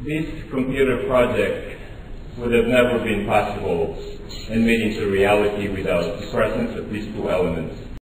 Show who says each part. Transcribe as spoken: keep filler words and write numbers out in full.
Speaker 1: this computer project would have never been possible and made into reality without the presence of these two elements.